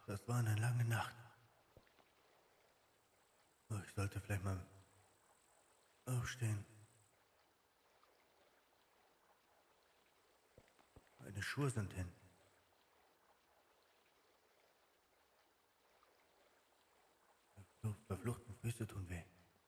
das war eine lange Nacht. Oh, ich sollte vielleicht mal aufstehen. Meine Schuhe sind hin. Verfluchten Füße tun weh.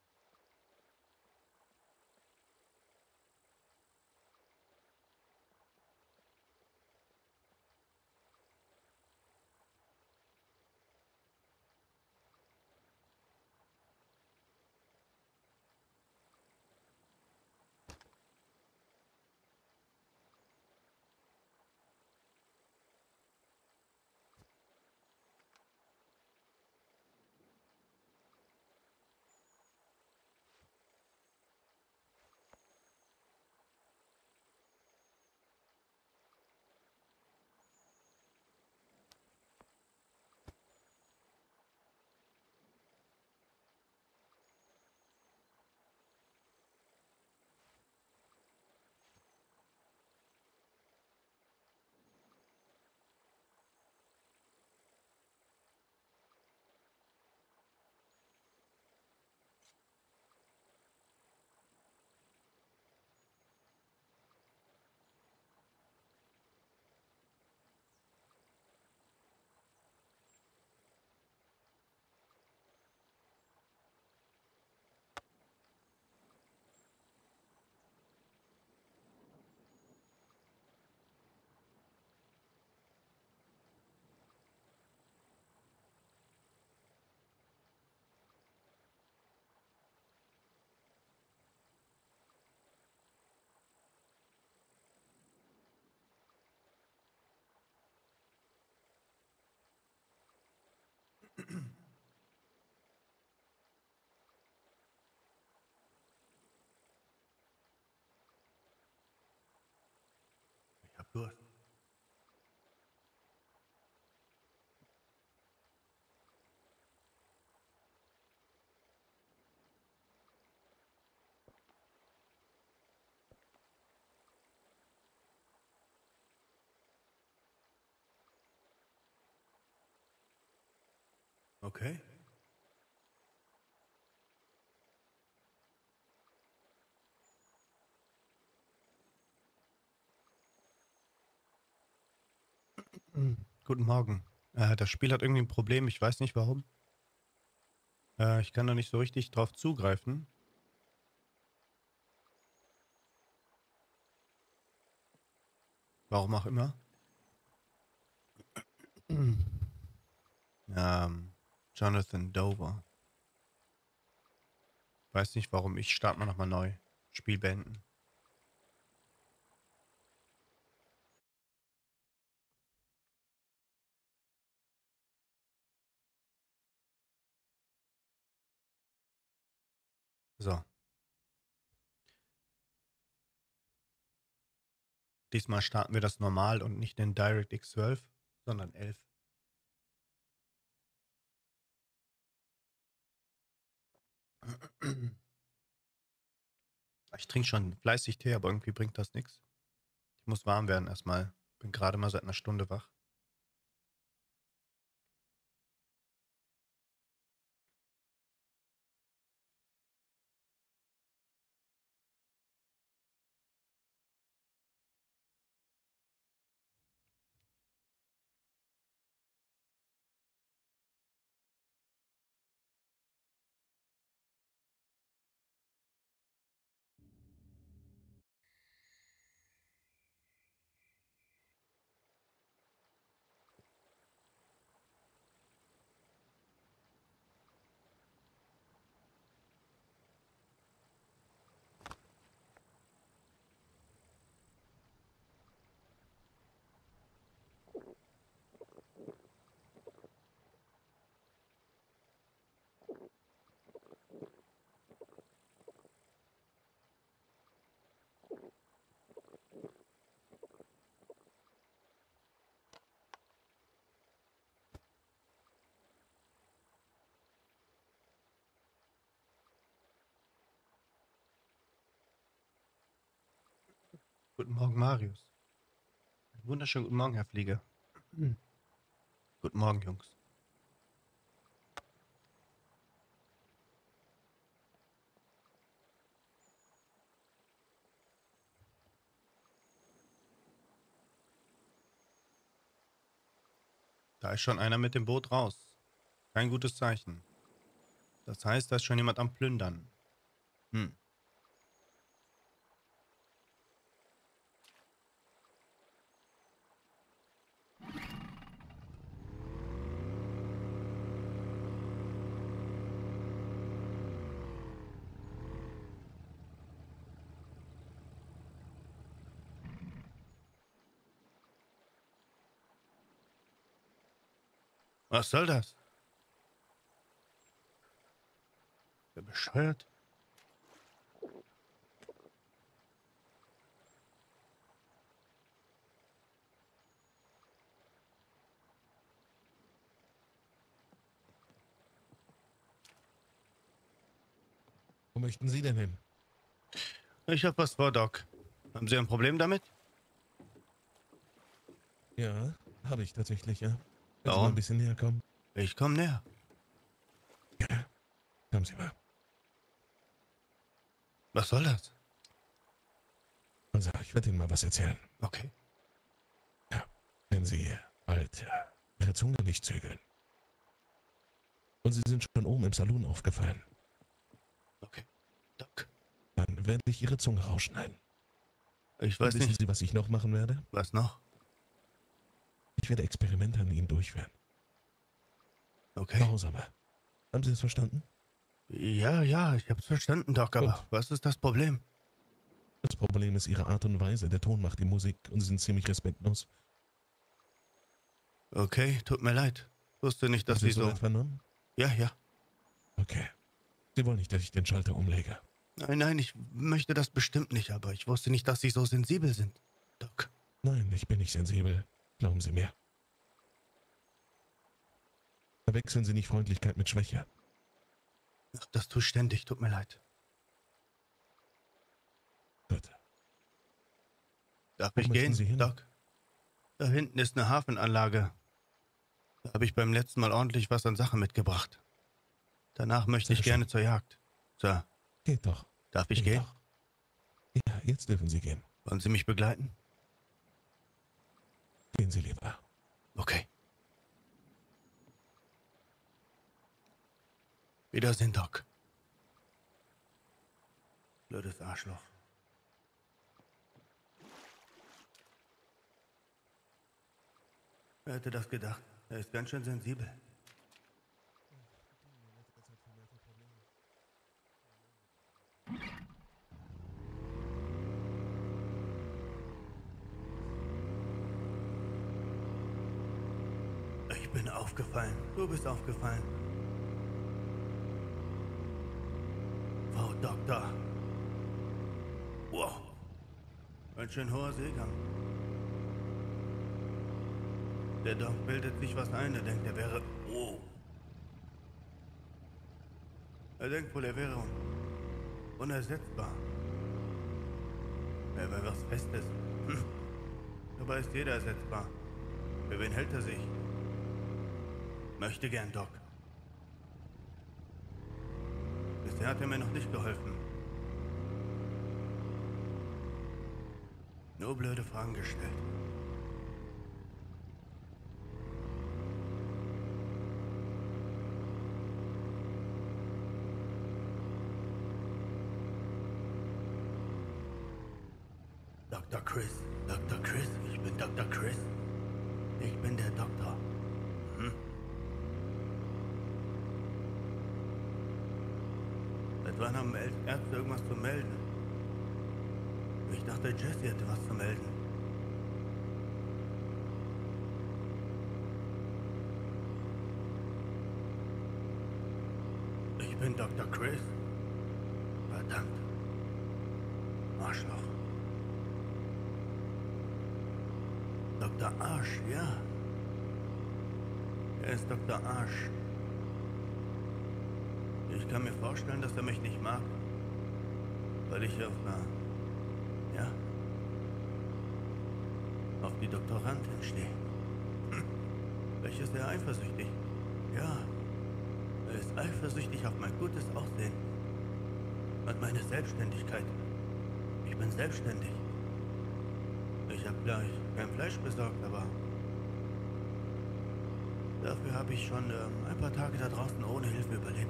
Ich hab Durst. Okay. Guten Morgen. Das Spiel hat irgendwie ein Problem, ich weiß nicht warum. Ich kann da nicht so richtig drauf zugreifen. Warum auch immer. Jonathan Dover. Weiß nicht warum. Ich starte mal nochmal neu. Spiel beenden. So. Diesmal starten wir das normal und nicht den DirectX 12, sondern 11. Ich trinke schon fleißig Tee, aber irgendwie bringt das nichts. Ich muss warm werden erstmal. Bin gerade mal seit einer Stunde wach. Guten Morgen, Marius. Wunderschönen guten Morgen, Herr Flieger. Guten Morgen, Jungs. Da ist schon einer mit dem Boot raus. Kein gutes Zeichen. Das heißt, da ist schon jemand am Plündern. Hm. Was soll das? Der bescheuert? Wo möchten Sie denn hin? Ich hab was vor, Doc. Haben Sie ein Problem damit? Ja, habe ich tatsächlich, ja. Können Sie mal ein Warum? bisschen näher kommen? Ich komm näher. Ja, kommen Sie mal. Was soll das? Also, ich werde Ihnen mal was erzählen. Okay. Ja, wenn Sie bald Ihre Zunge nicht zügeln. Und Sie sind schon oben im Saloon aufgefallen. Okay. Doc. Dann werde ich Ihre Zunge rausschneiden. Ich Und weiß wissen nicht. Sie, was ich noch machen werde? Was noch? Ich werde Experimente an Ihnen durchführen. Okay. Grausame. Haben Sie das verstanden? Ja, ich hab's verstanden, Doc, aber Gut. was ist das Problem? Das Problem ist Ihre Art und Weise. Der Ton macht die Musik und Sie sind ziemlich respektlos. Okay, tut mir leid. Wusste nicht, dass Haben Sie Sie es so... soweit vernommen? Ja. Okay. Sie wollen nicht, dass ich den Schalter umlege. Nein, ich möchte das bestimmt nicht, aber ich wusste nicht, dass Sie so sensibel sind, Doc. Nein, ich bin nicht sensibel. Glauben Sie mir. Verwechseln Sie nicht Freundlichkeit mit Schwäche. Ach, das tue ich ständig, tut mir leid. Gut. Darf Wo ich möchten gehen, Sie hin? Doc? Da hinten ist eine Hafenanlage. Da habe ich beim letzten Mal ordentlich was an Sachen mitgebracht. Danach möchte Sehr ich gerne schön. zur Jagd. Sir, Geht doch. darf ich Geht gehen? doch. Ja, jetzt dürfen Sie gehen. Wollen Sie mich begleiten? Gehen Sie lieber. Okay. Wiedersehen, Doc. Blödes Arschloch. Wer hätte das gedacht? Er ist ganz schön sensibel. Ich bin aufgefallen. Du bist aufgefallen. Frau Doktor. Wow. Ein schön hoher Seegang. Der Doc bildet sich was ein. Er denkt, er wäre... Wow. Er denkt wohl, er wäre unersetzbar. Er wäre was Festes. Dabei ist jeder ersetzbar. Für wen hält er sich? Möchte gern, Doc. Bisher hat er mir noch nicht geholfen. Nur blöde Fragen gestellt. Dr. Chris, Dr. Chris, ich bin Dr. Chris. Ich bin der Doktor. Seit wann haben Ärzte irgendwas zu melden? Ich dachte, Jesse hätte was zu melden. Ich bin Dr. Chris. Verdammt. Arschloch. Dr. Arsch, ja. Er ist Dr. Arsch. Ich kann mir vorstellen, dass er mich nicht mag. Weil ich auf die Doktorandin stehe. Vielleicht ist er eifersüchtig. Ja, er ist eifersüchtig auf mein gutes Aussehen. Und meine Selbstständigkeit. Ich bin selbstständig. Ich habe gleich kein Fleisch besorgt, aber Dafür habe ich schon ein paar Tage da draußen ohne Hilfe überlebt.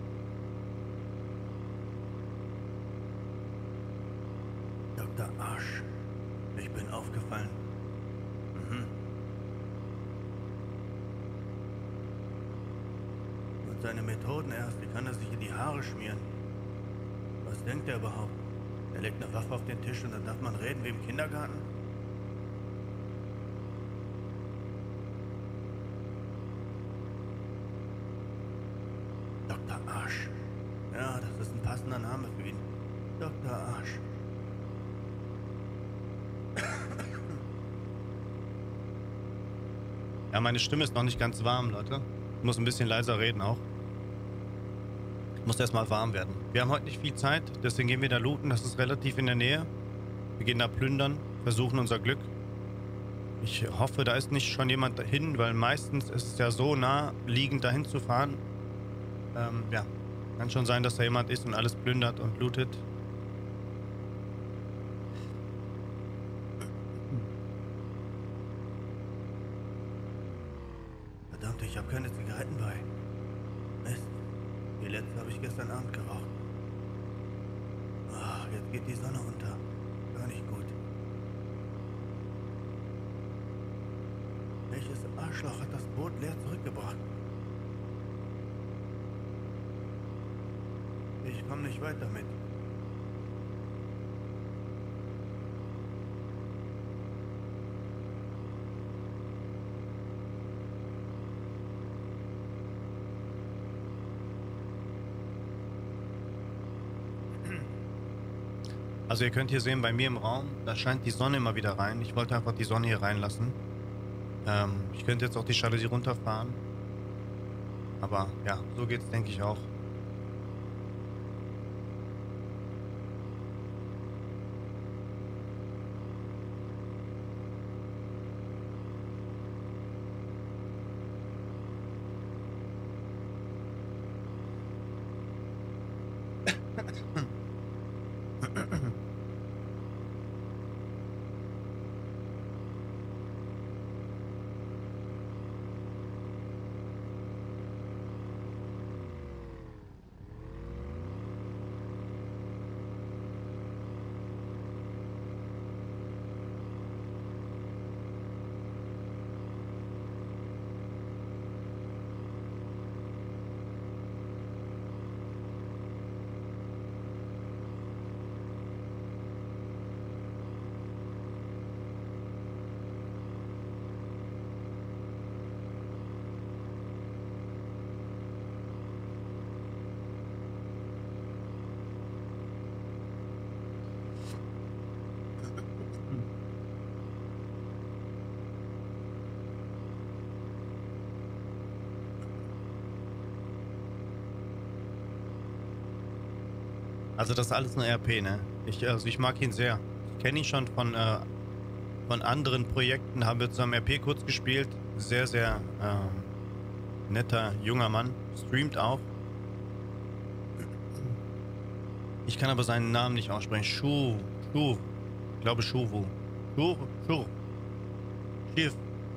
Dr. Arsch. Ich bin aufgefallen. Mhm. Und seine Methoden erst, die kann er sich in die Haare schmieren. Was denkt er überhaupt? Er legt eine Waffe auf den Tisch und dann darf man reden wie im Kindergarten? Dr. Arsch. Ja, das ist ein passender Name für ihn. Dr. Arsch. Ja, meine Stimme ist noch nicht ganz warm, Leute. Ich muss ein bisschen leiser reden auch. Muss erstmal warm werden. Wir haben heute nicht viel Zeit, deswegen gehen wir da looten. Das ist relativ in der Nähe. Wir gehen da plündern, versuchen unser Glück. Ich hoffe, da ist nicht schon jemand dahin, weil meistens ist es ja so nah liegend dahin zu fahren. Ja, kann schon sein, dass da jemand ist und alles plündert und lootet. Verdammt, ich habe keine Zigaretten bei. Mist. Die letzte habe ich gestern Abend geraucht. Ach, jetzt geht die Sonne unter. Gar nicht gut. Welches Arschloch hat das Boot leer zurückgebracht? Ich komme nicht weit damit. Also ihr könnt hier sehen, bei mir im Raum, da scheint die Sonne immer wieder rein. Ich wollte einfach die Sonne hier reinlassen. Ich könnte jetzt auch die Jalousie runterfahren. Aber ja, so geht's, denke ich auch. Also das ist alles nur RP, ne? Ich mag ihn sehr. Ich kenne ihn schon von anderen Projekten, haben wir zusammen RP kurz gespielt. Sehr, sehr netter, junger Mann. Streamt auch. Ich kann aber seinen Namen nicht aussprechen. Ich glaube Shuvu. Shur. Schiff.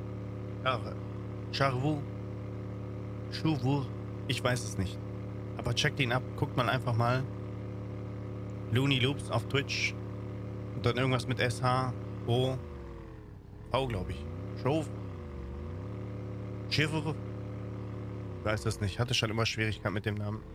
Charvu. Shuvu. Ich weiß es nicht. Aber checkt ihn ab. Guckt mal einfach mal. Looney Loops auf Twitch. Und dann irgendwas mit SH. O. V, glaube ich. Shov. Schiffer. Ich weiß das nicht. Hatte schon immer Schwierigkeit mit dem Namen.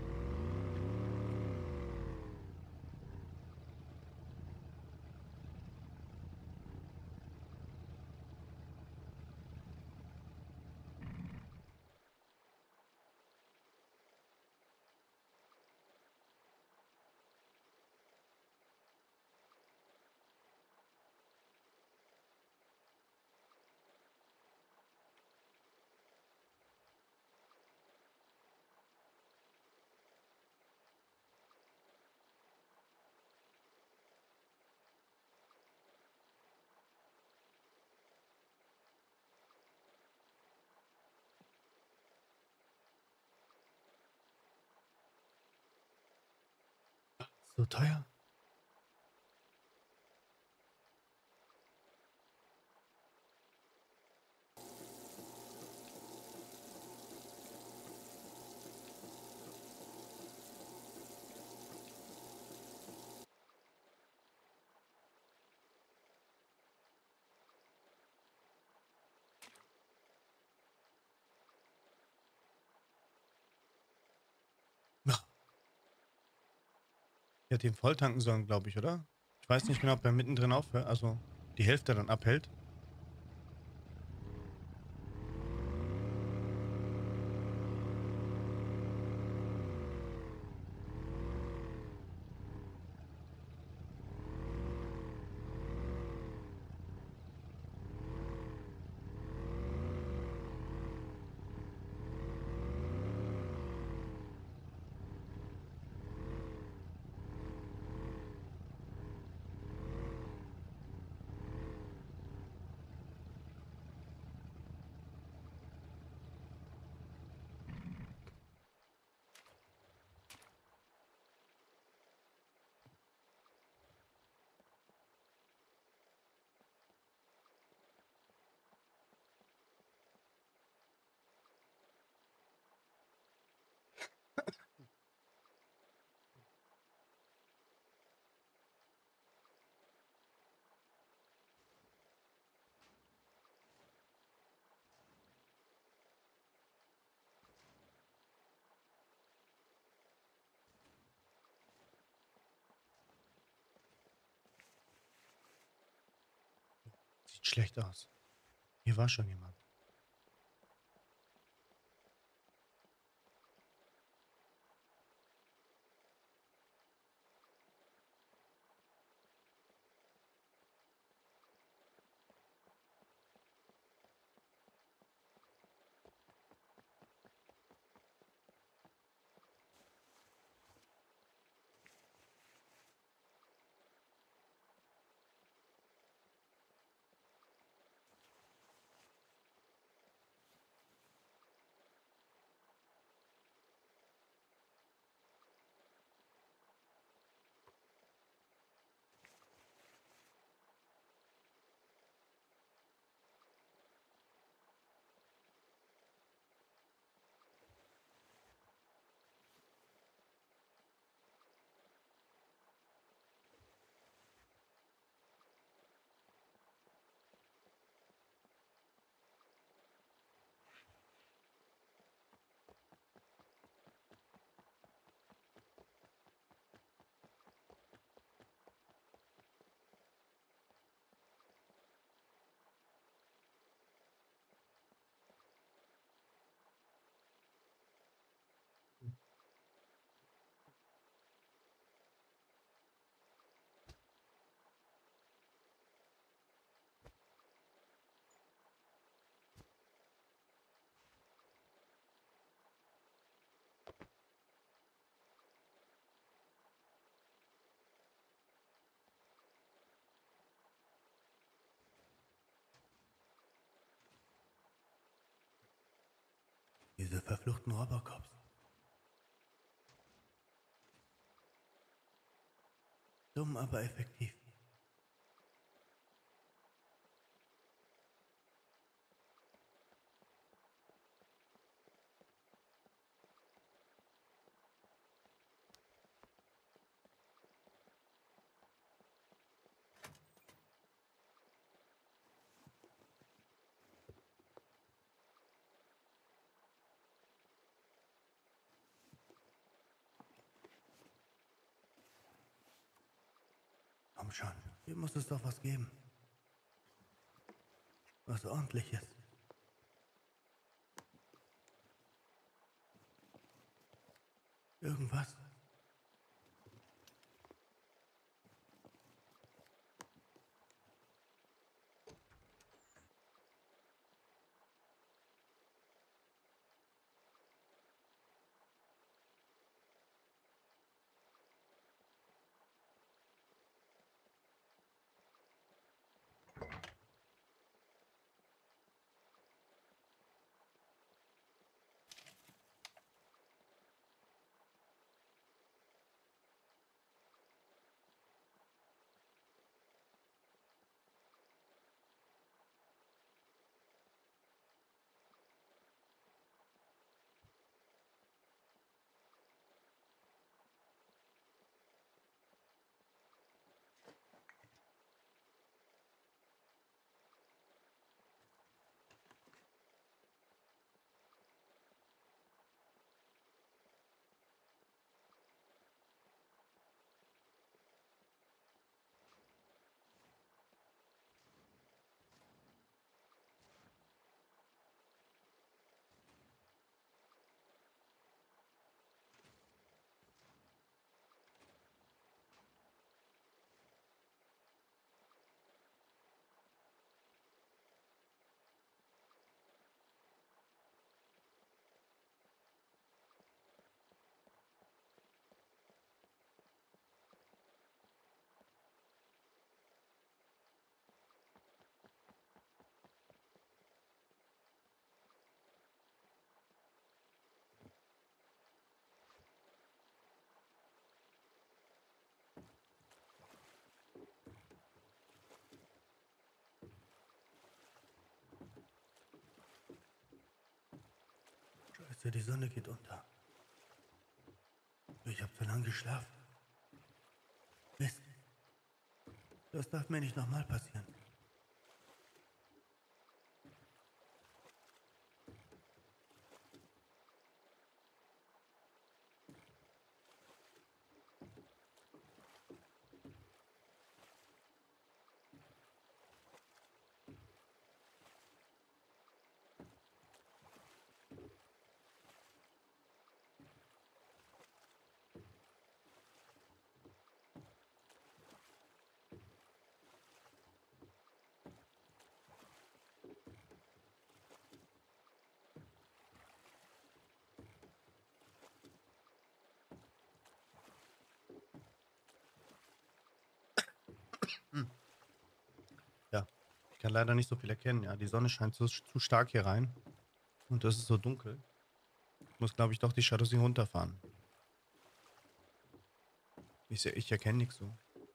So teuer? Der hat den volltanken sollen, glaube ich, oder? Ich weiß nicht genau, ob er mittendrin aufhört, also die Hälfte dann abhält. Sieht schlecht aus. Hier war schon jemand. Diese verfluchten Robocops. Dumm, aber effektiv. Komm schon, hier muss es doch was geben. Was Ordentliches. Irgendwas. Scheiße, die Sonne geht unter. Ich habe zu lange geschlafen. Mist. Das darf mir nicht nochmal passieren. Hm. Ja, ich kann leider nicht so viel erkennen. Ja, die Sonne scheint zu stark hier rein. Und das ist so dunkel. Ich muss, glaube ich, doch die Shadows hier runterfahren. Ich erkenne nichts so.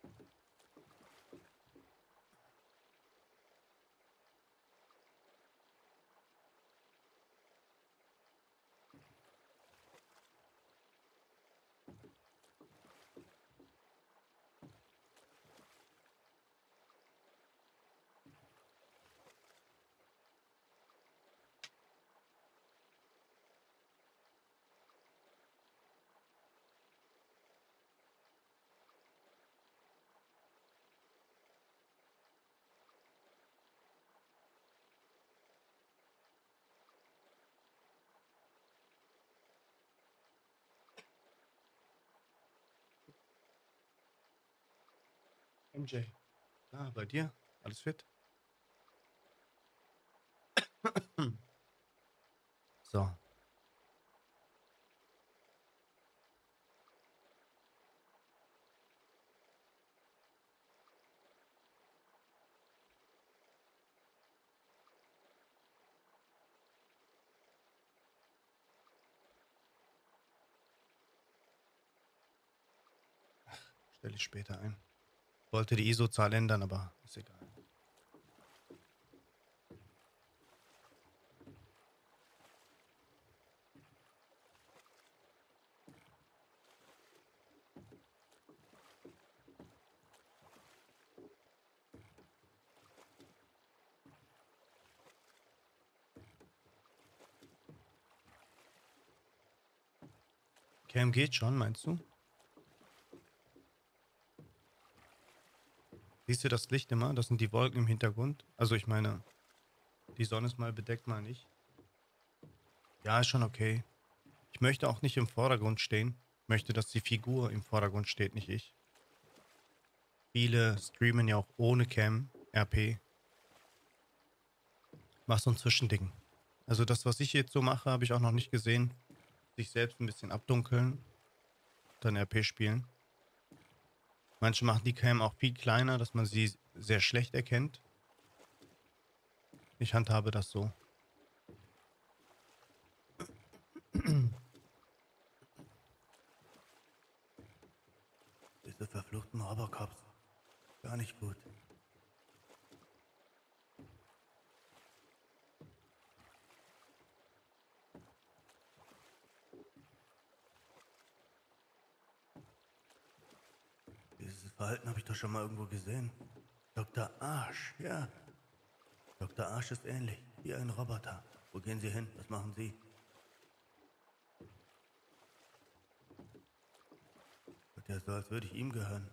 MJ. Ah, bei dir? Alles fit? Hm. So. Stelle ich später ein. Wollte die ISO-Zahl ändern, aber ist egal. Cam geht schon, meinst du? Siehst du das Licht immer? Das sind die Wolken im Hintergrund. Also ich meine, die Sonne ist mal bedeckt, mal nicht. Ja, ist schon okay. Ich möchte auch nicht im Vordergrund stehen. Ich möchte, dass die Figur im Vordergrund steht, nicht ich. Viele streamen ja auch ohne Cam, RP. Mach so ein Zwischending. Also das, was ich jetzt so mache, habe ich auch noch nicht gesehen. Sich selbst ein bisschen abdunkeln, dann RP spielen. Manche machen die Cam auch viel kleiner, dass man sie sehr schlecht erkennt. Ich handhabe das so. Diese verfluchten Robocops. Gar nicht gut. Dieses Verhalten habe ich doch schon mal irgendwo gesehen. Dr. Arsch, ja. Dr. Arsch ist ähnlich, wie ein Roboter. Wo gehen Sie hin? Was machen Sie? Wird ja so, als würde ich ihm gehören.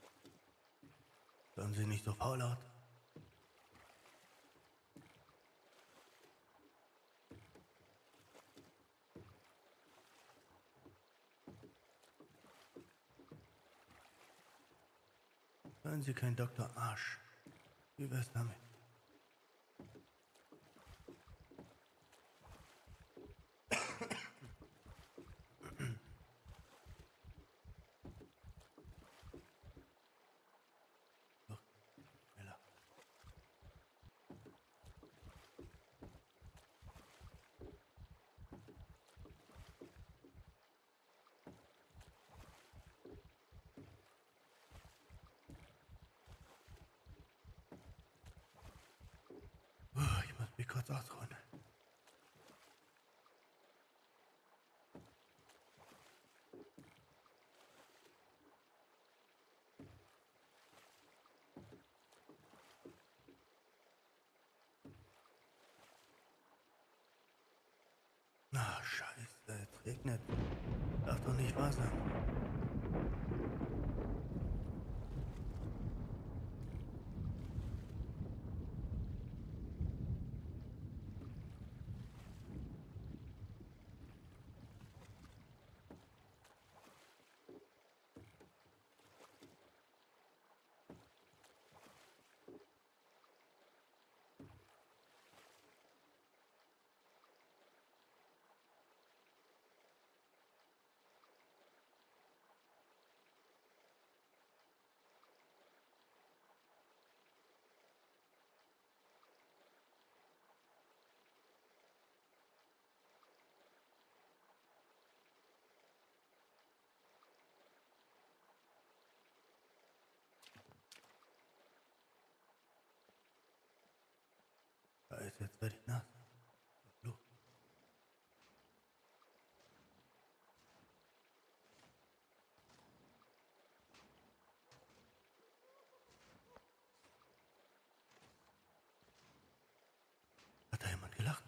Hören Sie nicht so faul out? Hören Sie kein Dr. Arsch. Wie wär's damit? Doch, schneller. Ah, scheiße, es regnet. Darf doch nicht wahr sein. Scheiße, jetzt werde ich nass. Los. Hat da jemand gelacht?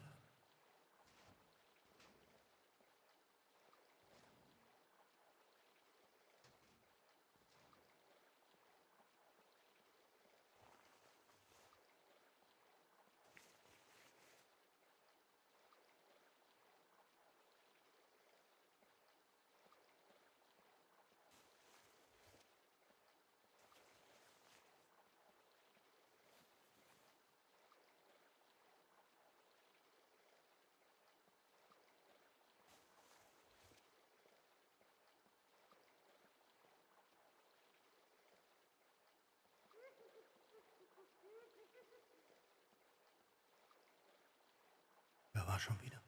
Wer war schon wieder?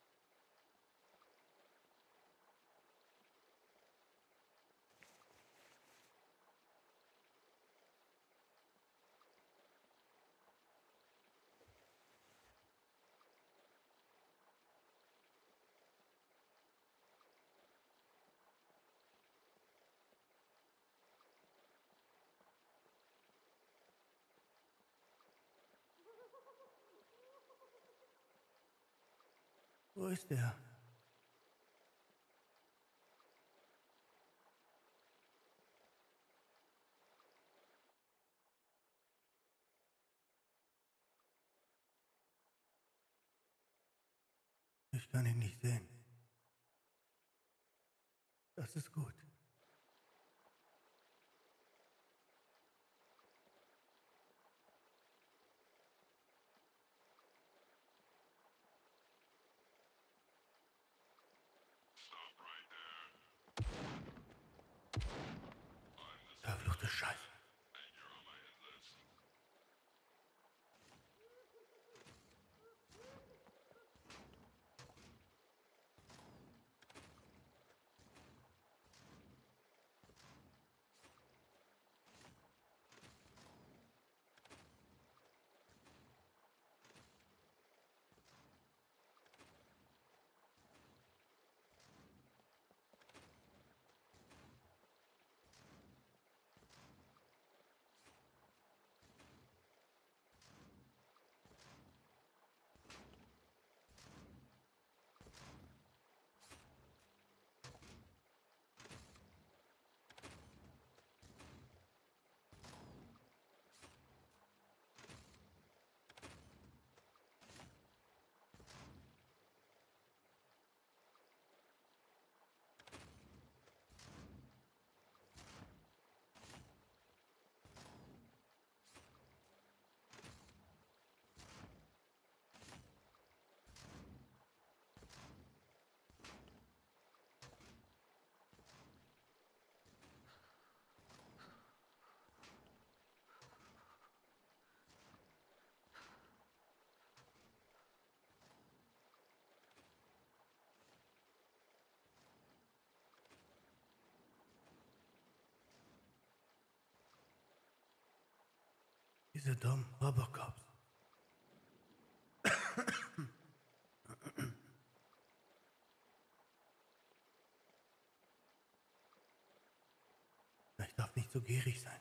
Wo ist der? Ich kann ihn nicht sehen. Das ist gut. Verfluchte Scheiße. Diese dummen Robocops. Ich darf nicht so gierig sein.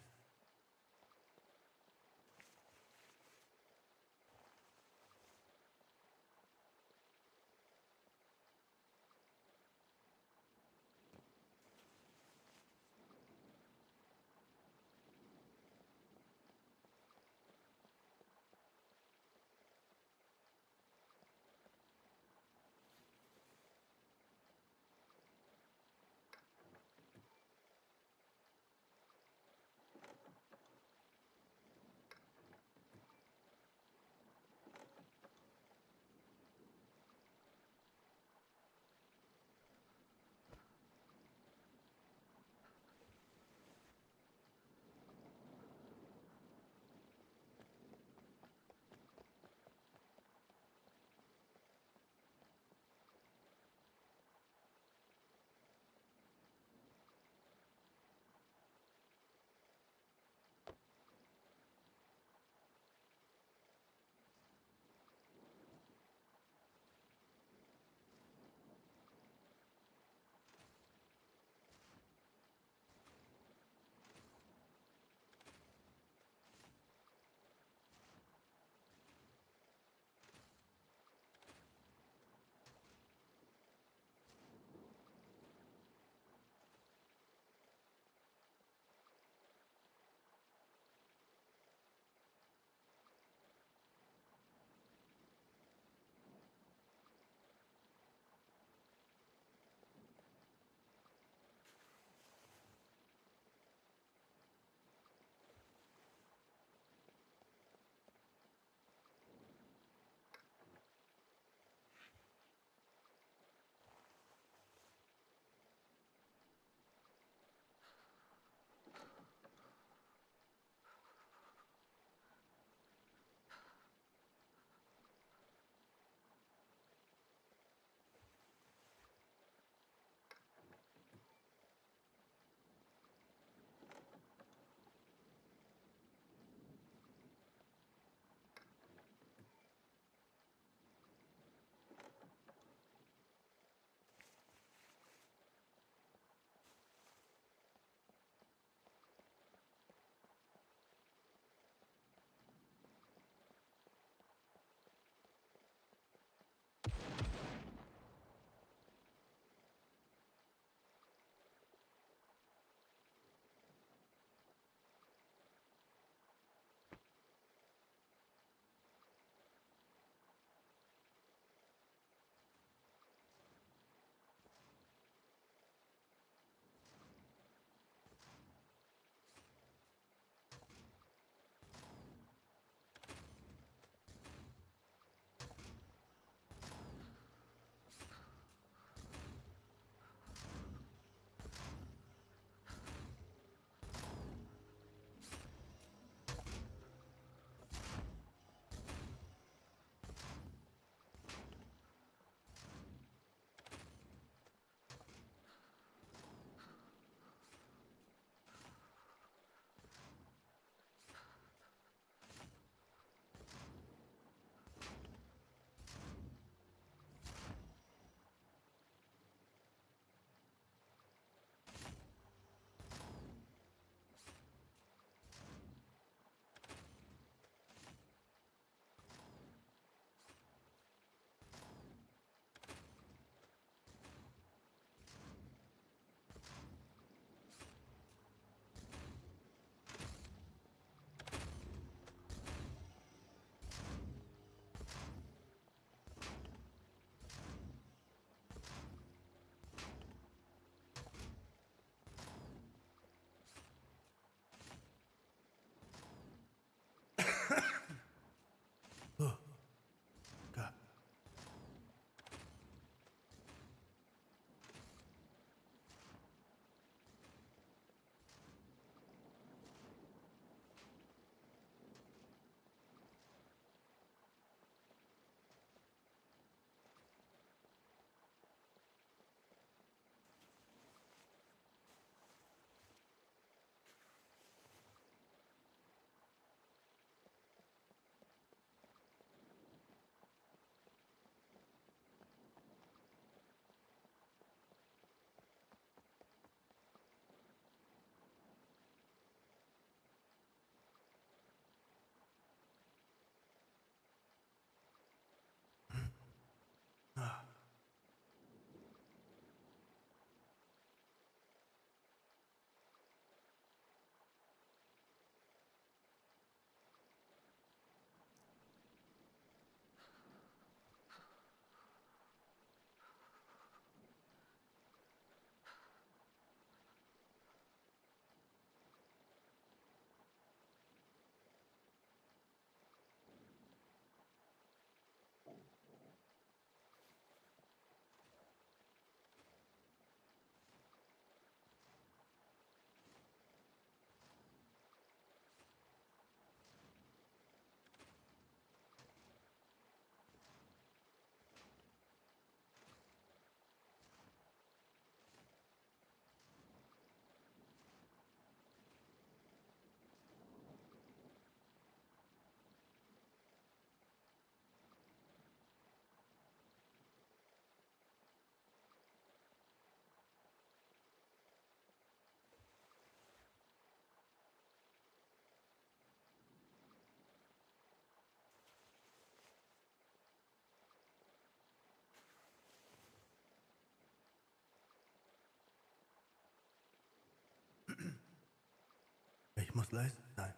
leise sein.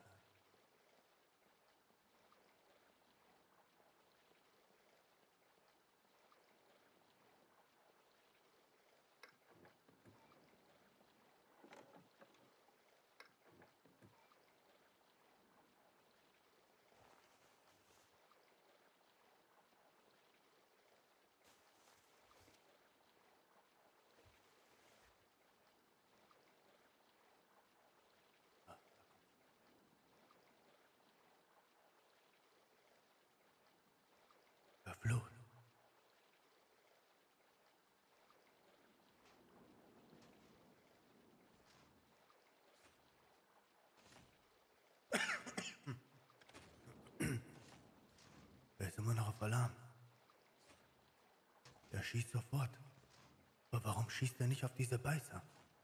Verflucht. Er ist immer noch auf Alarm. Er schießt sofort. Aber warum schießt er nicht auf diese Beißer?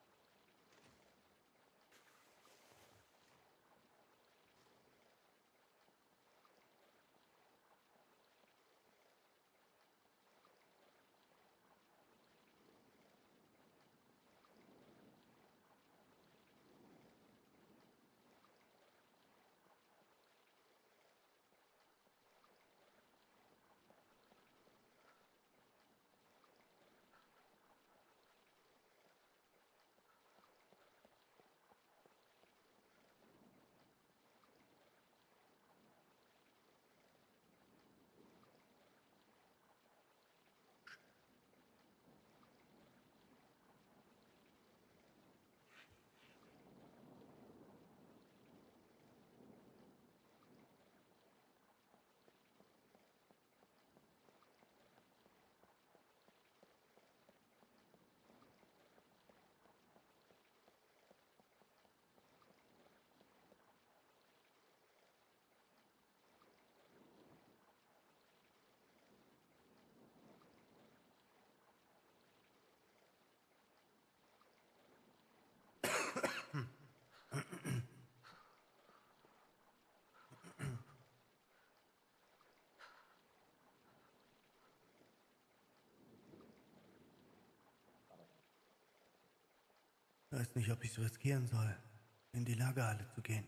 Ich weiß nicht, ob ich es riskieren soll, in die Lagerhalle zu gehen.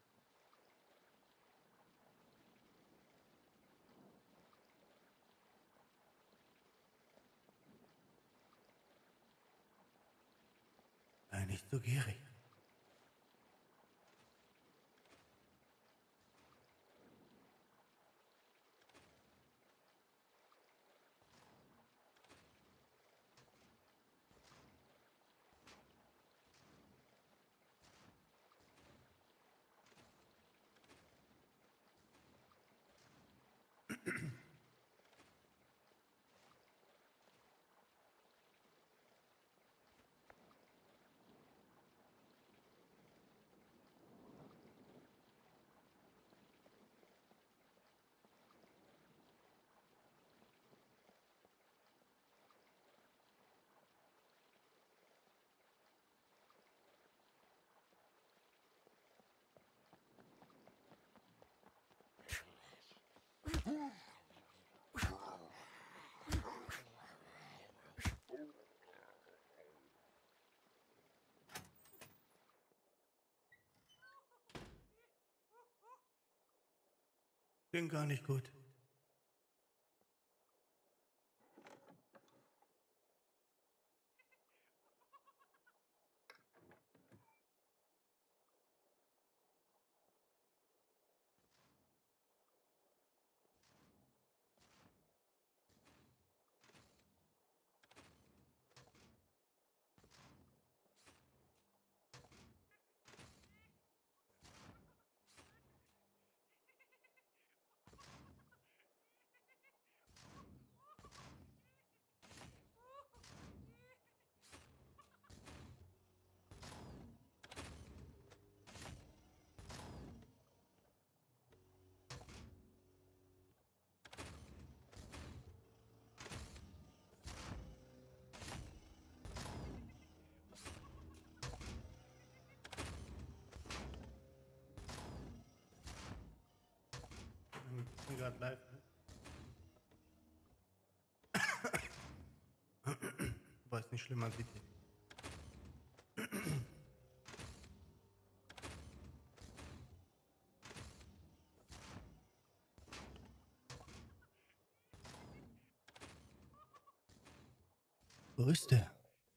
Sei nicht so gierig. Bin gar nicht gut. Ich bin gerade live. War es nicht schlimm, man sieht ihn. Wo ist er?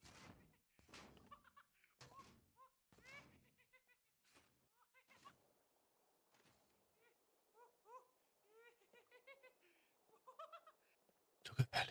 So gefährlich.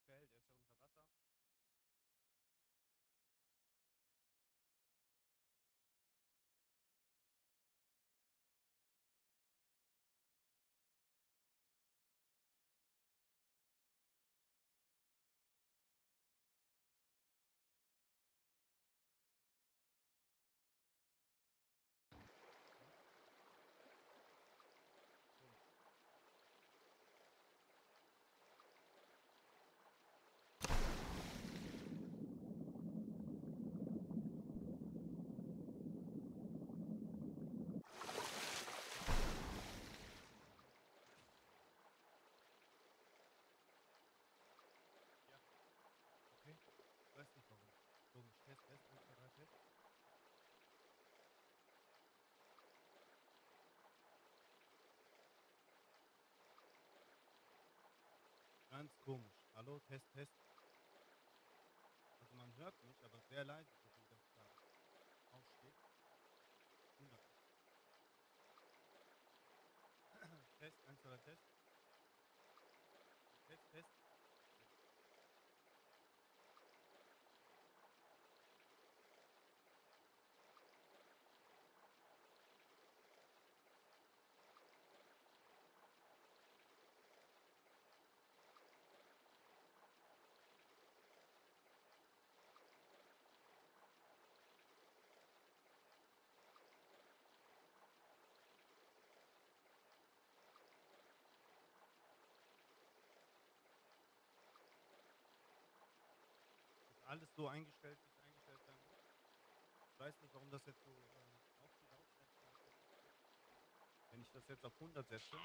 fällt, er ist ja unter Wasser. Komisch. Ja, okay. Weiß nicht warum. Komisch. Test, Test, 1, 2, 3, Test. Ganz komisch. Hallo, Test, Test. Also man hört mich, aber sehr leise, so wie das da aufschlägt. Wundert mich. Test, 1, 2, 3, Test. Test, Test. So. Ist alles so eingestellt, wie es eingestellt sein muss. Ich weiß nicht, warum das jetzt so auch die Lautstärke nicht reflektiert. Wenn ich das jetzt auf 100 setze.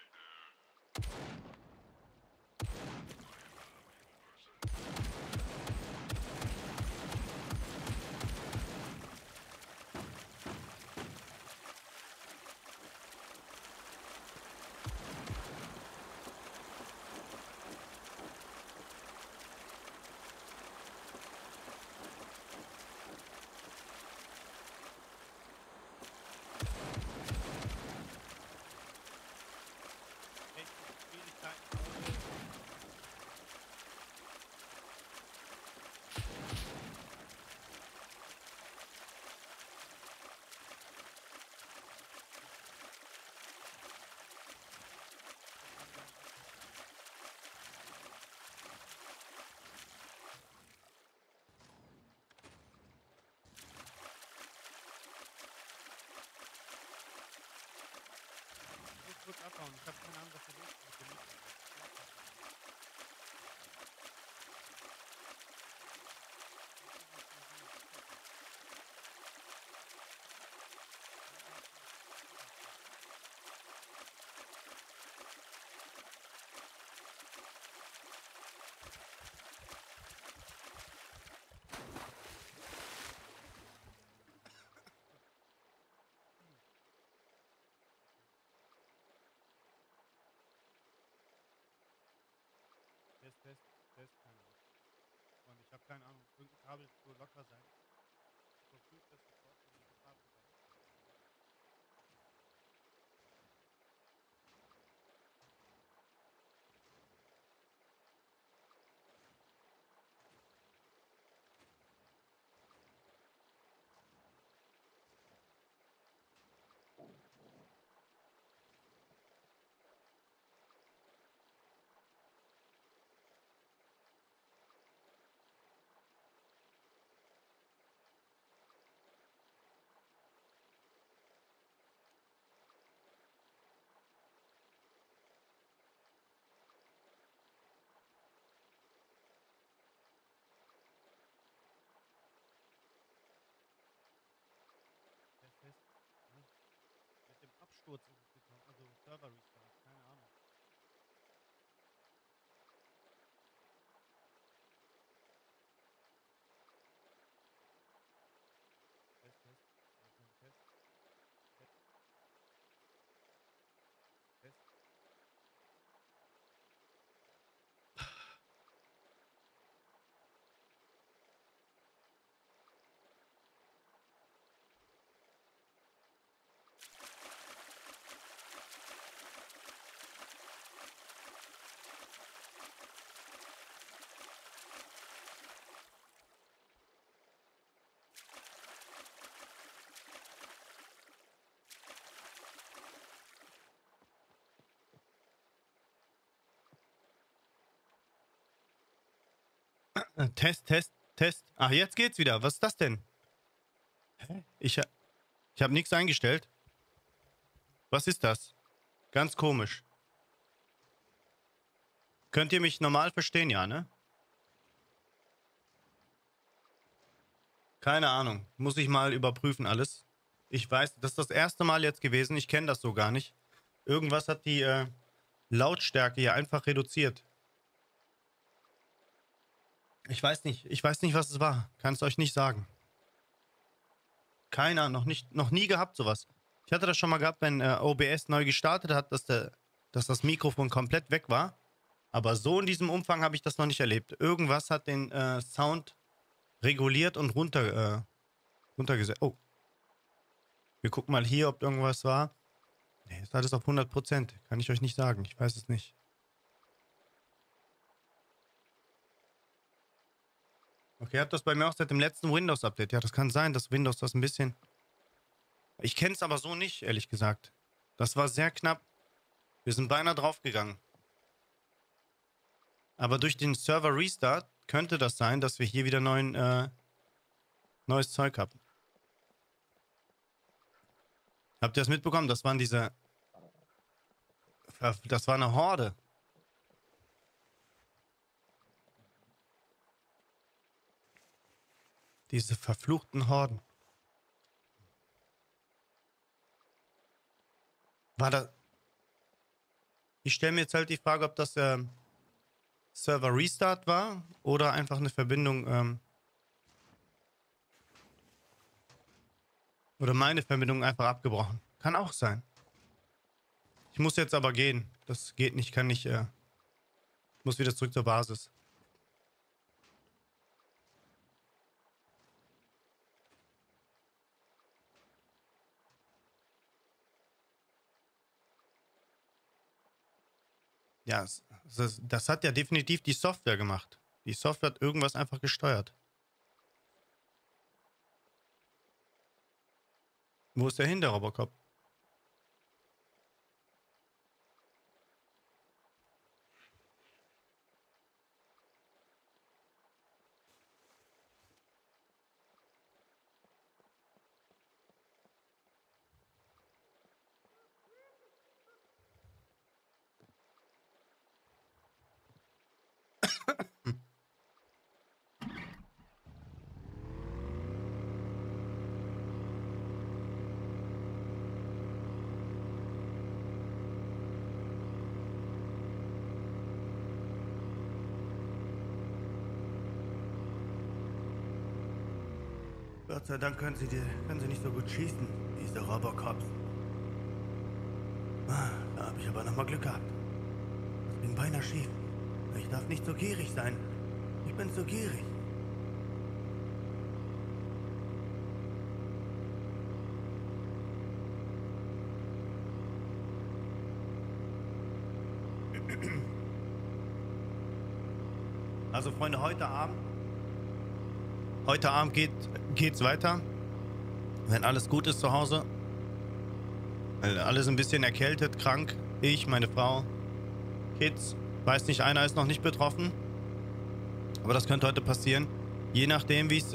Technische Schwierigkeiten. Ich muss kurz abhauen. Ich habe keine Ahnung, was hier los ist mit dem Mikrofon. Okay. Test, Test, Test, keine Ahnung. Und ich habe keine Ahnung. Irgendein Kabel wird wohl locker sein. Überprüft das sofort, wenn die Gefahr vorbei ist. Test, Test. Ja. Mit dem Absturz ist es gekommen. Also Server Restart, keine Ahnung. Test, Test. Hier ist noch ein Test. Test, Test. Test. Ach, jetzt geht's wieder. Was ist das denn? Hä? Ich habe nichts eingestellt. Was ist das? Ganz komisch. Könnt ihr mich normal verstehen, ja, ne? Keine Ahnung. Muss ich mal überprüfen alles. Ich weiß, das ist das erste Mal jetzt gewesen. Ich kenne das so gar nicht. Irgendwas hat die Lautstärke hier einfach reduziert. Ich weiß nicht, was es war. Kann es euch nicht sagen. Keiner, noch nie gehabt sowas. Ich hatte das schon mal gehabt, wenn OBS neu gestartet hat, dass das Mikrofon komplett weg war. Aber so in diesem Umfang habe ich das noch nicht erlebt. Irgendwas hat den Sound reguliert und runtergesetzt. Oh. Wir gucken mal hier, ob irgendwas war. Nee, ist alles auf 100%. Kann ich euch nicht sagen. Ich weiß es nicht. Okay, habt das bei mir auch seit dem letzten Windows-Update. Ja, das kann sein, dass Windows das ein bisschen... Ich kenne es aber so nicht, ehrlich gesagt. Das war sehr knapp. Wir sind beinahe draufgegangen. Aber durch den Server-Restart könnte das sein, dass wir hier wieder neues Zeug haben. Habt ihr das mitbekommen? Das waren diese... Das war eine Horde. Diese verfluchten Horden. War da... Ich stelle mir jetzt halt die Frage, ob das Server Restart war oder einfach eine Verbindung... oder meine Verbindung einfach abgebrochen. Kann auch sein. Ich muss jetzt aber gehen. Das geht nicht, kann nicht... muss wieder zurück zur Basis. Ja, das hat ja definitiv die Software gemacht. Die Software hat irgendwas einfach gesteuert. Wo ist der hin, der Robocop? Gott sei Dank können sie nicht so gut schießen, diese Robocops. Da habe ich aber nochmal Glück gehabt. Das ging beinahe schief. Ich darf nicht so gierig sein. Ich bin so gierig. Also Freunde, heute Abend geht's weiter. Wenn alles gut ist zu Hause. Alle sind ein bisschen erkältet, krank. Ich, meine Frau, Kids. Weiß nicht, einer ist noch nicht betroffen. Aber das könnte heute passieren. Je nachdem, wie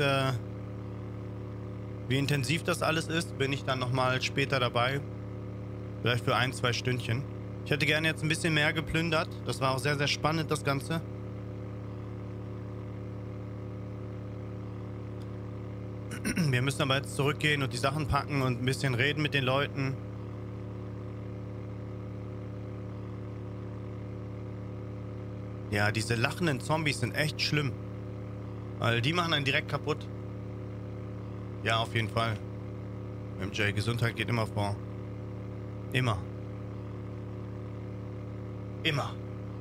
intensiv das alles ist, bin ich dann nochmal später dabei. Vielleicht für 1-2 Stündchen. Ich hätte gerne jetzt ein bisschen mehr geplündert. Das war auch sehr, sehr spannend, das Ganze. Wir müssen aber jetzt zurückgehen und die Sachen packen und ein bisschen reden mit den Leuten. Ja, diese lachenden Zombies sind echt schlimm. Weil die machen einen direkt kaputt. Ja, auf jeden Fall. MJ, Gesundheit geht immer vor. Immer. Immer.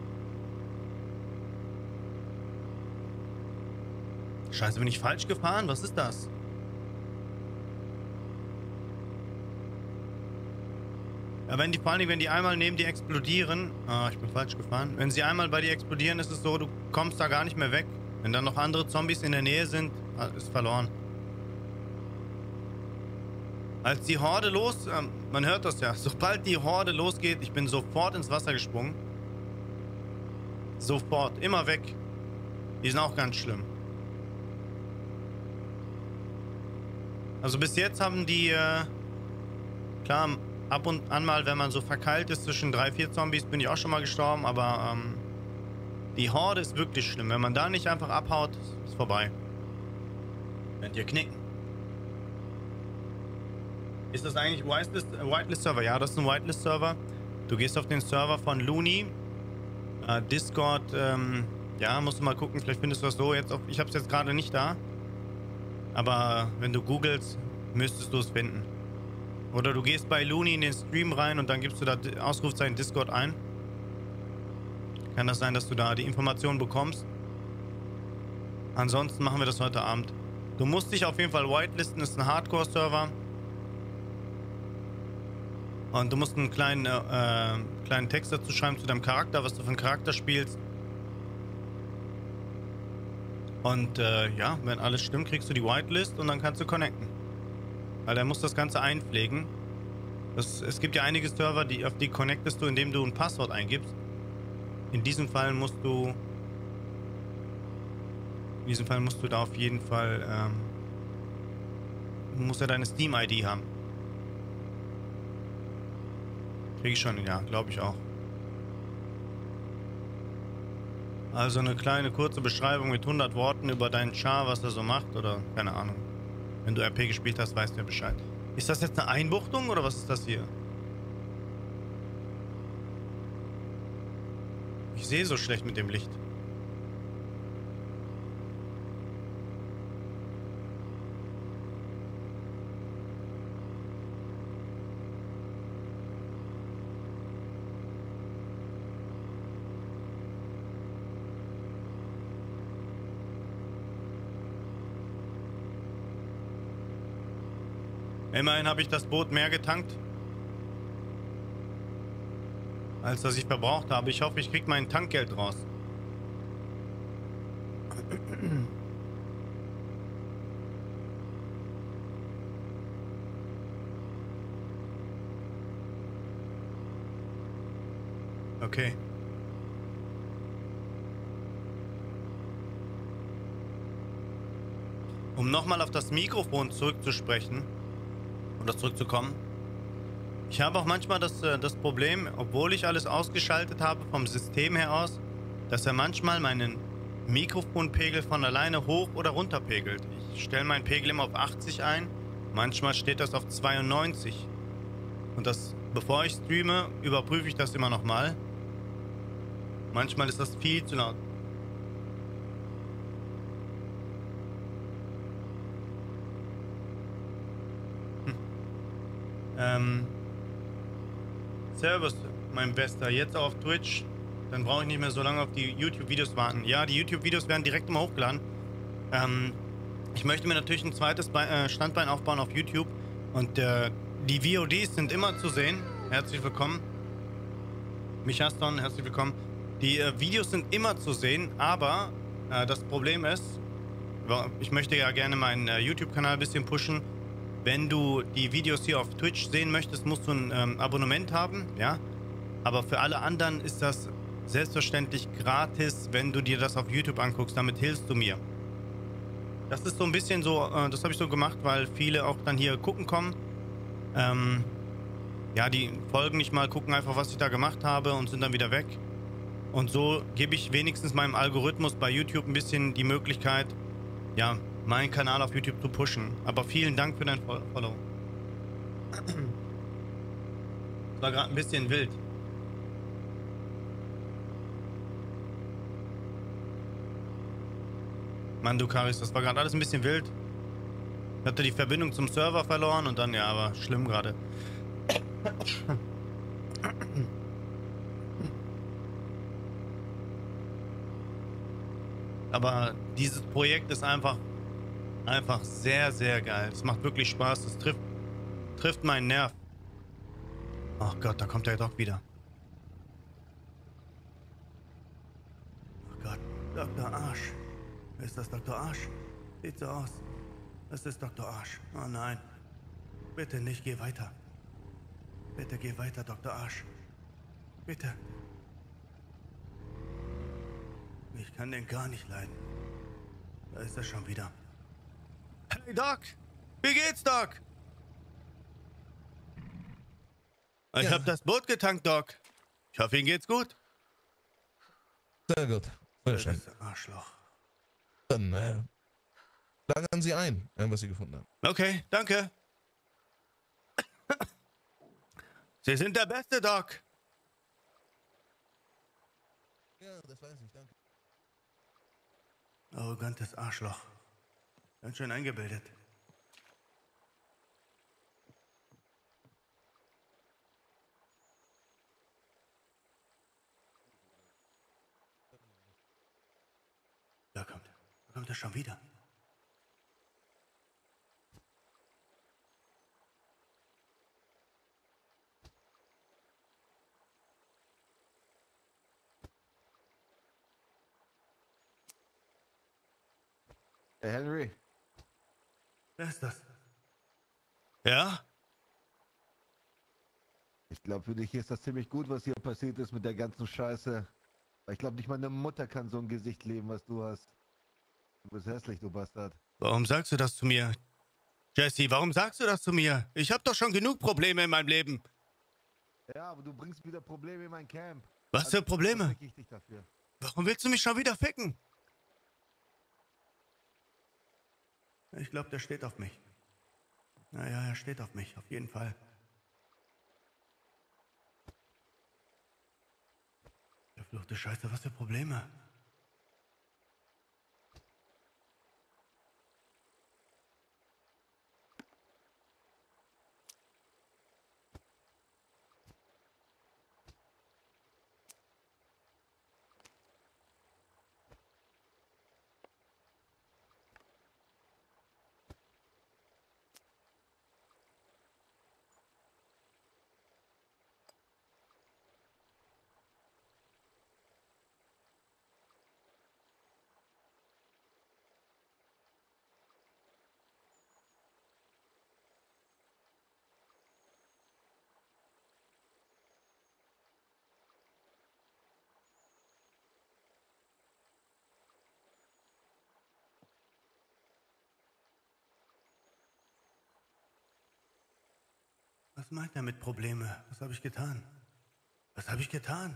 Scheiße, bin ich falsch gefahren? Was ist das? Ja, vor allem, wenn die einmal neben dir explodieren... Ah, ich bin falsch gefahren. Wenn sie einmal bei dir explodieren, ist es so, du kommst da gar nicht mehr weg. Wenn dann noch andere Zombies in der Nähe sind, ist verloren. Als die Horde man hört das ja. Sobald die Horde losgeht, ich bin sofort ins Wasser gesprungen. Sofort. Immer weg. Die sind auch ganz schlimm. Also bis jetzt haben die, klar, ab und an mal, wenn man so verkeilt ist zwischen 3, 4 Zombies, bin ich auch schon mal gestorben, aber die Horde ist wirklich schlimm. Wenn man da nicht einfach abhaut, ist vorbei. Könnt ihr knicken. Ist das eigentlich Whitelist-Server? Ja, das ist ein Whitelist-Server. Du gehst auf den Server von Looney. Discord, ja, musst du mal gucken. Vielleicht findest du das so jetzt auf. Ich hab's jetzt gerade nicht da. Aber wenn du googelst, müsstest du es finden. Oder du gehst bei Looney in den Stream rein und dann gibst du da Ausrufzeichen Discord ein. Kann das sein, dass du da die Informationen bekommst? Ansonsten machen wir das heute Abend. Du musst dich auf jeden Fall whitelisten, ist ein Hardcore-Server. Und du musst einen kleinen Text dazu schreiben zu deinem Charakter, was du für einen Charakter spielst. Und ja, wenn alles stimmt, kriegst du die Whitelist und dann kannst du connecten. Weil er muss das Ganze einpflegen. Es gibt ja einige Server, auf die connectest du, indem du ein Passwort eingibst. In diesem Fall musst du da auf jeden Fall muss er deine Steam-ID haben. Krieg ich schon, ja, glaube ich auch. Also eine kleine kurze Beschreibung mit 100 Worten über deinen Char, was er so macht oder keine Ahnung. Wenn du RP gespielt hast, weißt du ja Bescheid. Ist das jetzt eine Einbuchtung oder was ist das hier? Ich sehe so schlecht mit dem Licht. Immerhin habe ich das Boot mehr getankt, als das ich verbraucht habe. Ich hoffe, ich kriege mein Tankgeld raus. Okay. Um nochmal auf das Mikrofon zurückzusprechen oder zurückzukommen. Ich habe auch manchmal das Problem, obwohl ich alles ausgeschaltet habe vom System her aus, dass er manchmal meinen Mikrofonpegel von alleine hoch oder runter pegelt. Ich stelle meinen Pegel immer auf 80 ein, manchmal steht das auf 92. Und bevor ich streame, überprüfe ich das immer nochmal. Manchmal ist das viel zu laut. Servus, mein Bester. Jetzt auf Twitch. Dann brauche ich nicht mehr so lange auf die YouTube-Videos warten. Ja, die YouTube-Videos werden direkt immer hochgeladen. Ich möchte mir natürlich ein zweites Standbein aufbauen auf YouTube. Und die VODs sind immer zu sehen. Herzlich willkommen. Michaston, herzlich willkommen. Die Videos sind immer zu sehen, aber das Problem ist, ich möchte ja gerne meinen YouTube-Kanal ein bisschen pushen. Wenn du die Videos hier auf Twitch sehen möchtest, musst du ein Abonnement haben, ja. Aber für alle anderen ist das selbstverständlich gratis, wenn du dir das auf YouTube anguckst. Damit hilfst du mir. Das ist so ein bisschen so, das habe ich so gemacht, weil viele auch dann hier gucken kommen. Ja, die folgen nicht mal, gucken einfach, was ich da gemacht habe und sind dann wieder weg. Und so gebe ich wenigstens meinem Algorithmus bei YouTube ein bisschen die Möglichkeit, ja, meinen Kanal auf YouTube zu pushen. Aber vielen Dank für dein Follow. Das war gerade ein bisschen wild. Mann, du Karis, das war gerade alles ein bisschen wild. Ich hatte die Verbindung zum Server verloren und dann, ja, aber schlimm gerade. Aber dieses Projekt ist einfach sehr, sehr geil. Es macht wirklich Spaß. Es trifft meinen Nerv. Oh Gott, da kommt er doch wieder. Oh Gott, Dr. Arsch. Ist das Dr. Arsch? Sieht so aus. Es ist Dr. Arsch. Oh nein. Bitte nicht, geh weiter. Bitte geh weiter, Dr. Arsch. Bitte. Ich kann den gar nicht leiden. Da ist er schon wieder. Hey Doc! Wie geht's, Doc? Ich Ja. hab das Boot getankt, Doc. Ich hoffe, Ihnen geht's gut. Sehr gut. Sehr schön. Das Arschloch. Dann lagern Sie ein, was Sie gefunden haben. Okay, danke. Sie sind der Beste, Doc. Ja, das weiß ich, danke. Arrogantes Arschloch. Ganz schön eingebildet. Da kommt er schon wieder. Hey Henry, Wer ist das? Ja? ich glaube, für dich ist das ziemlich gut, was hier passiert ist mit der ganzen Scheiße. Weil ich glaube, nicht mal eine Mutter kann so ein Gesicht leben, was du hast. Du bist hässlich, du Bastard. Warum sagst du das zu mir? Jesse, warum sagst du das zu mir? Ich hab doch schon genug Probleme in meinem Leben. Ja, aber du bringst wieder Probleme in mein Camp. Was für Probleme? fick ich dich dafür. Warum willst du mich schon wieder ficken? Ich glaube, der steht auf mich. Naja, er steht auf mich, auf jeden Fall. Verfluchte Scheiße, was für Probleme. Was meint er mit Probleme? Was habe ich getan? Was habe ich getan?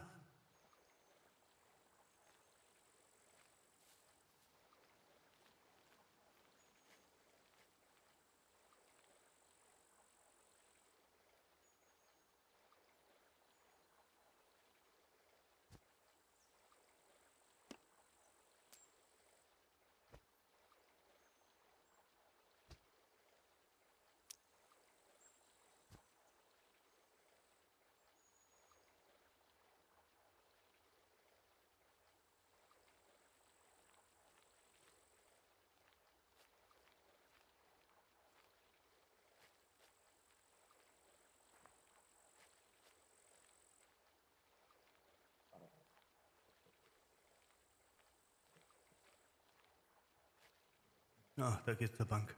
Ah, da geht's zur Bank.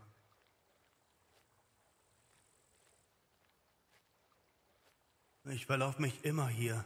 Ich verlaufe mich immer hier.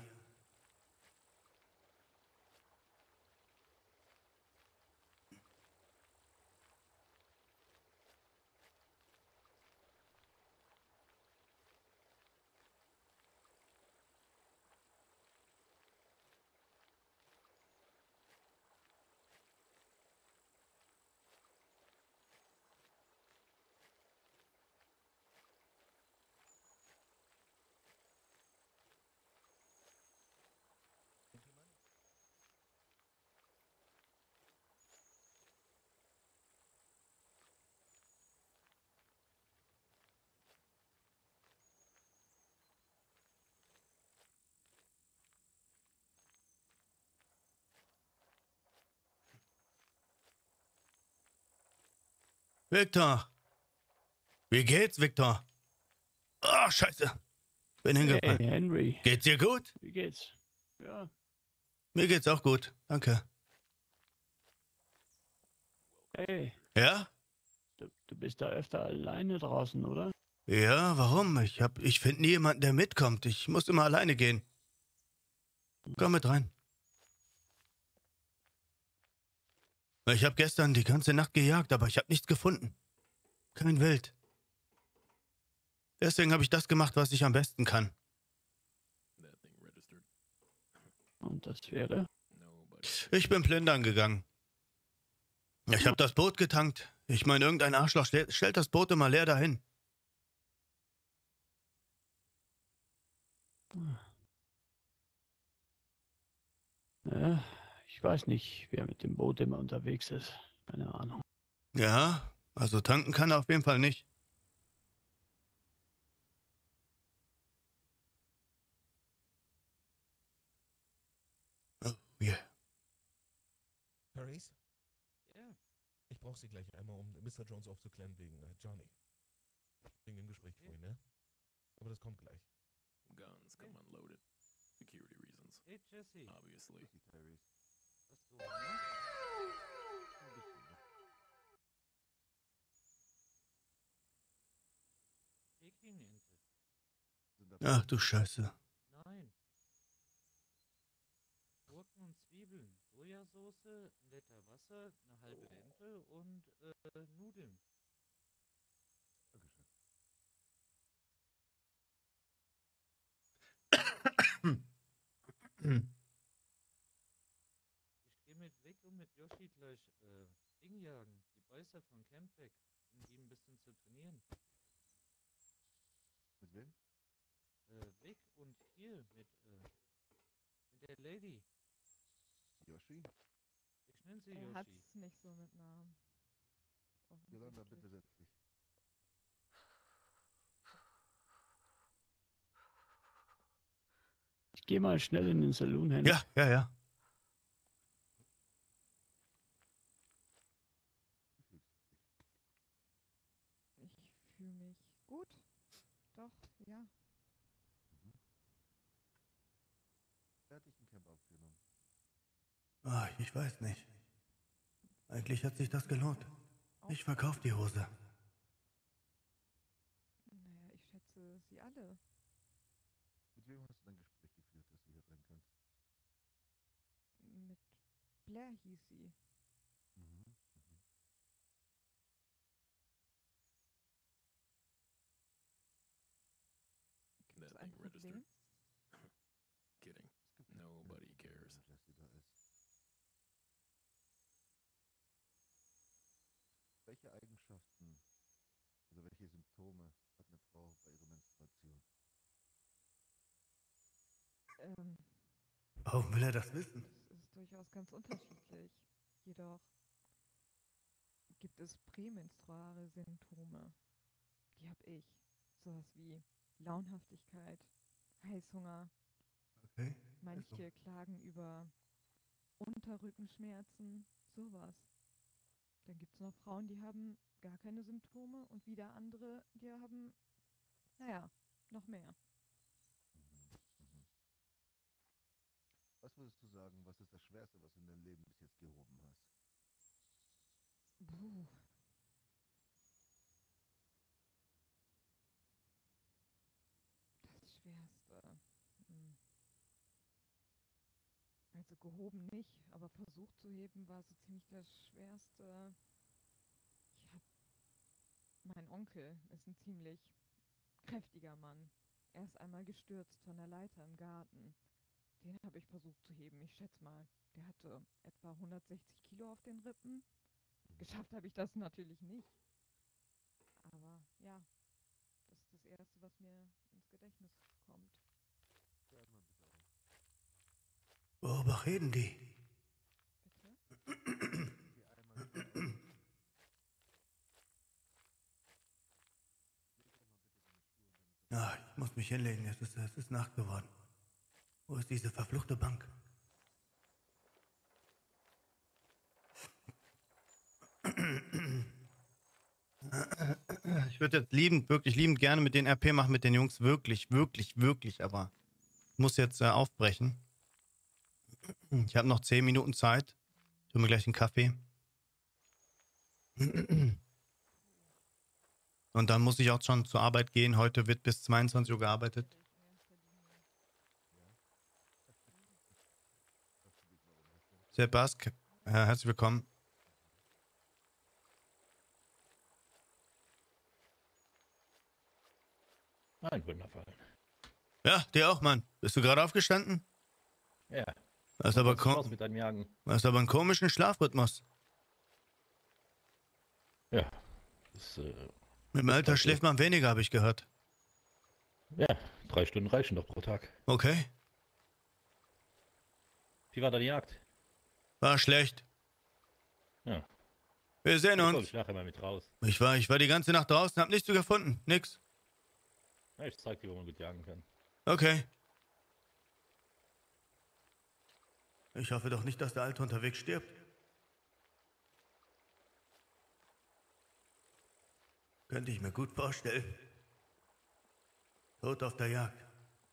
Victor! Wie geht's, Victor? Oh, Scheiße! Bin Hey, hingefallen. Henry, Geht's dir gut? wie geht's? Ja, Mir geht's auch gut, danke. hey, Ja? du bist da öfter alleine draußen, oder? Ja, warum? Ich finde nie jemanden, der mitkommt. Ich muss immer alleine gehen. Komm mit rein. Ich habe gestern die ganze Nacht gejagt, aber ich habe nichts gefunden. Kein Wild. Deswegen habe ich das gemacht, was ich am besten kann. Und das wäre? Ich bin plündern gegangen. Ich habe das Boot getankt. Ich meine, irgendein Arschloch stellt das Boot immer leer dahin. Ja, ich weiß nicht, wer mit dem Boot immer unterwegs ist. Keine Ahnung. Ja, also tanken kann er auf jeden Fall nicht. Oh, yeah. Paris? Ja. Ich brauche Sie gleich einmal, um Mr. Jones aufzuklären wegen Johnny. Wegen dem Gespräch vorhin, ne? Aber das kommt gleich. Guns come unloaded. Security reasons. Hey Jesse. Obviously. Was so, ne? Eklimente. Ach du Scheiße. Nein. Gurken und Zwiebeln, Sojasauce, ein Liter Wasser, eine halbe Ente und Nudeln. Ich gehe mit Vic und mit Yoshi gleich Ding jagen, die Beißer von Camp weg, um die ein bisschen zu trainieren. Mit wem? Vic und hier mit der Lady. Yoshi? Ich nenne sie Er Yoshi. hat's nicht so mit Namen. Yolanda, Offensichtlich. bitte setz dich. Ich gehe mal schnell in den Saloon, Henry. Ja. Ich fühle mich gut. Doch, ja. Wer hat dich im Camp aufgenommen? Ah, ich weiß nicht. Eigentlich hat sich das gelohnt. Ich verkaufe die Hose. Naja, ich schätze sie alle. Mit wem hast du dein Gespräch geführt, dass du hier rein kannst? Mit Blair hieß sie. Gibt es That ein thing registered. Problem? Kidding. Nobody cares. Wenn Jesse da ist. Welche Eigenschaften oder welche Symptome hat eine Frau bei ihrer Menstruation? Warum will er das wissen? Es ist durchaus ganz unterschiedlich. Jedoch gibt es prämenstruale Symptome. Die habe ich. Sowas wie Launhaftigkeit, Heißhunger. Okay. Manche klagen über Unterrückenschmerzen, sowas. Dann gibt es noch Frauen, die haben gar keine Symptome und wieder andere, die haben, naja, noch mehr. Was würdest du sagen, was ist das Schwerste, was du in deinem Leben bis jetzt gehoben hast? Puh. Das Schwerste. Also gehoben nicht, aber versucht zu heben war so ziemlich das Schwerste. Mein Onkel ist ein ziemlich kräftiger Mann. Er ist einmal gestürzt von der Leiter im Garten. Den habe ich versucht zu heben. Ich schätze mal, der hatte etwa 160 Kilo auf den Rippen. Geschafft habe ich das natürlich nicht. Aber ja, das ist das Erste, was mir ins Gedächtnis kommt. Hör mal bitte auf. Worüber reden die? Bitte? Geh einmal bitte auf. Leg doch mal bitte deine Schuhe und deine Ah, ich muss mich hinlegen. Es ist Nacht geworden. Wo ist diese verfluchte Bank? Ich würde jetzt wirklich liebend gerne mit den RP machen mit den Jungs. Wirklich, aber ich muss jetzt aufbrechen. Ich habe noch 10 Minuten Zeit. Ich hole mir gleich einen Kaffee. Und dann muss ich auch schon zur Arbeit gehen. Heute wird bis 22 Uhr gearbeitet. Sebask, herzlich willkommen. Ein Wunderfall. Ja, dir auch, Mann. Bist du gerade aufgestanden? Ja. Hast aber, Was ist los mit deinem Jagen? hast aber einen komischen Schlafrhythmus. Ja. Das, Mit dem ist Alter halt so. schläft man weniger, habe ich gehört. Ja, 3 Stunden reichen doch pro Tag. Okay. Wie war deine Jagd? War schlecht. Ja. Wir sehen Ich hol uns. dich nachher mal mit raus. Ich war die ganze Nacht draußen, hab nichts gefunden. Nix. Ja, ich zeig dir, wo man gut jagen kann. Okay. Ich hoffe doch nicht, dass der Alte unterwegs stirbt. Könnte ich mir gut vorstellen. Tod auf der Jagd.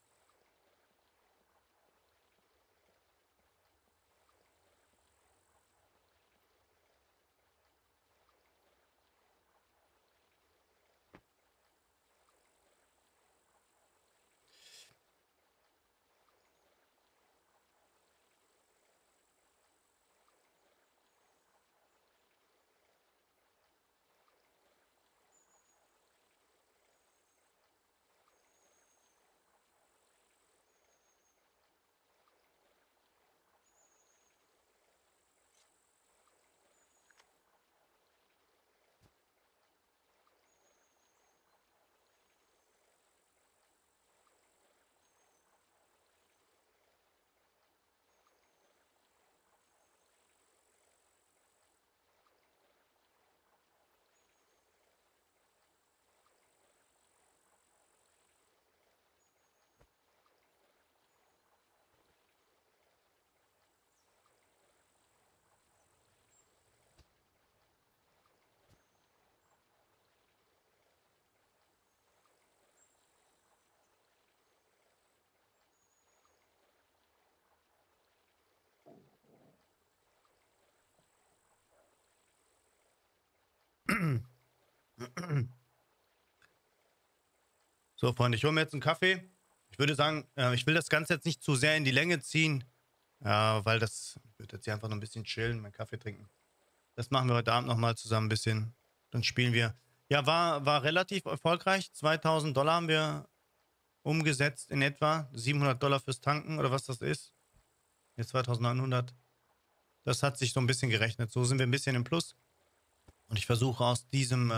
So, Freunde, ich hole mir jetzt einen Kaffee. Ich würde sagen, ich will das Ganze jetzt nicht zu sehr in die Länge ziehen, weil ich würde jetzt hier einfach noch ein bisschen chillen, meinen Kaffee trinken. Das machen wir heute Abend nochmal zusammen ein bisschen. Dann spielen wir. Ja, war relativ erfolgreich. $2000 haben wir umgesetzt in etwa. $700 fürs Tanken oder was das ist. Jetzt 2900. Das hat sich so ein bisschen gerechnet. So sind wir ein bisschen im Plus. Und ich versuche aus diesem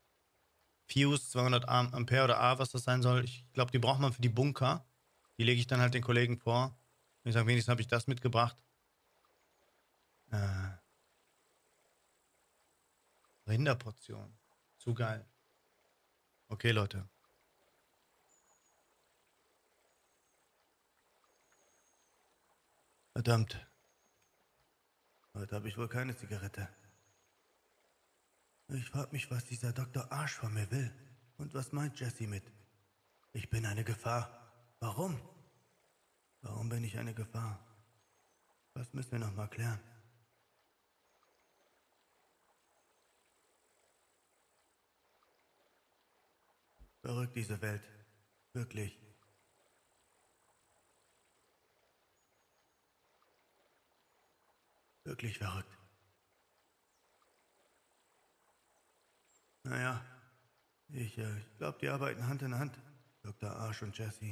Fuse 200 Ampere oder A, was das sein soll. Ich glaube, die braucht man für die Bunker. Die lege ich dann halt den Kollegen vor. Und ich sage, wenigstens habe ich das mitgebracht. Rinderportion. Zu geil. Okay, Leute. Verdammt. Heute habe ich wohl keine Zigarette. Ich frage mich, was dieser Dr. Arsch von mir will. Und was meint Jesse mit? Ich bin eine Gefahr. Warum? Warum bin ich eine Gefahr? Das müssen wir noch mal klären. Verrückt, diese Welt. Wirklich. Wirklich verrückt. Naja, ich glaube, die arbeiten Hand in Hand. Dr. Arsch und Jesse.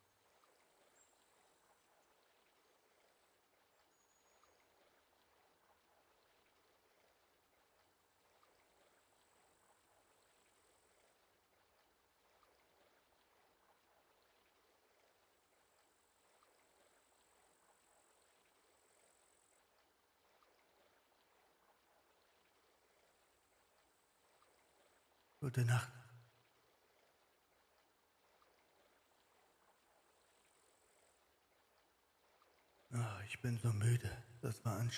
Gute Nacht. Ich bin so müde. Das war anstrengend.